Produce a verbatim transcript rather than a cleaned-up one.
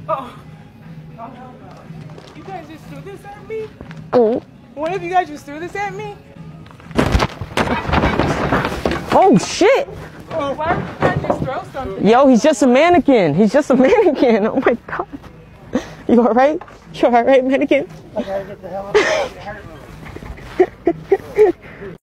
Oh. Oh, hell no. You guys just threw this at me? Oh. What if you guys just threw this at me? Oh, shit. Oh, why would you guys just throw something? Yo, he's just a mannequin. He's just a mannequin. Oh, my God. You all right? You all right, mannequin? I gotta get the hell out of here.